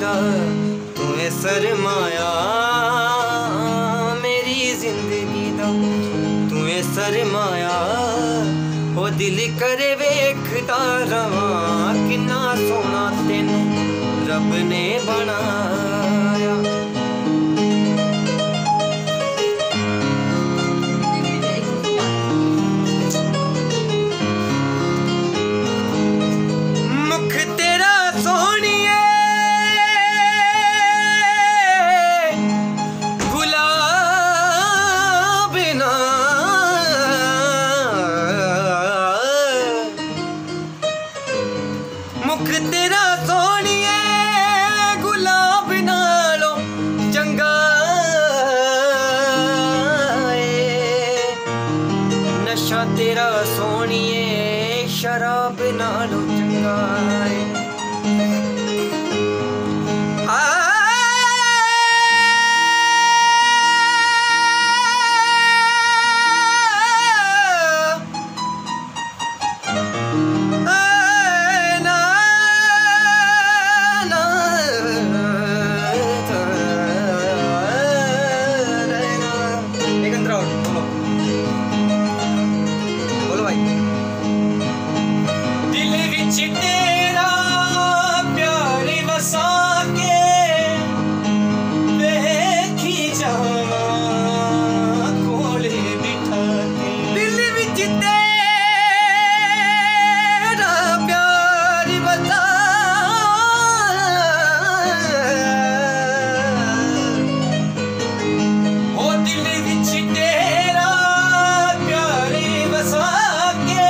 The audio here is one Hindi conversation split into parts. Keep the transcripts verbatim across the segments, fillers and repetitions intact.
जा तू है सरमाया मेरी जिंदगी दा तू है सरमाया ओ दिल करे वेखदा रवां किन्ना सोना तेनू रब ने बनाया। मुख तेरा सोहणिए गुलाब ना मुख तेरा सोहणिए गुलाब नालों चंगा नशा तेरा सोहणिए शराब नालों चंगा तेरा प्यार वसा के देखी जावां कोले बिठा के दिल विच तेरा प्यार वसा ओ दिल विच तेरा प्यार वसा के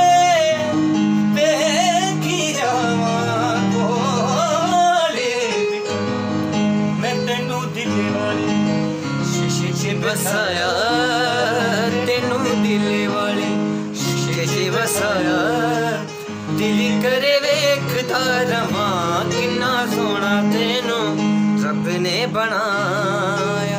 बसाया तेनू दिल वाले शीशे बसाया दिल करे वेखदा रवां किन्ना सोना तेनू रब ने बनाया।